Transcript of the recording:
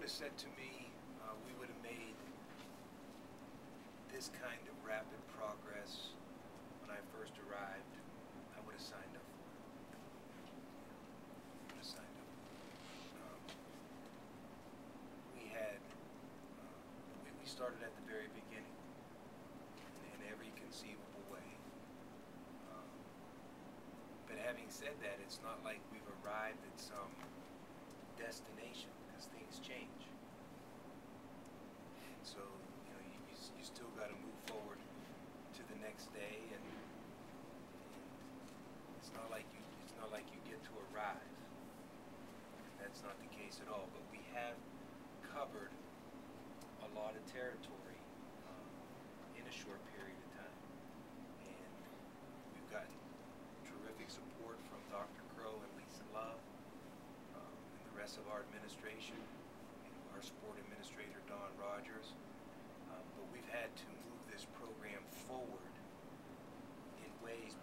have said to me we would have made this kind of rapid progress when I first arrived, I would have signed up for it. I would have signed up. We started at the very beginning in every conceivable way. But having said that, it's not like we've arrived at some destination, because things change. And so, you know, you still got to move forward to the next day, and it's not like you get to arrive. That's not the case at all. But we have covered a lot of territory in a short period of time, and we've gotten terrific support from Dr. Crow and Lisa Love, and the rest of our administration, and our sport administrator Don Rogers. But we've had to move this program forward in ways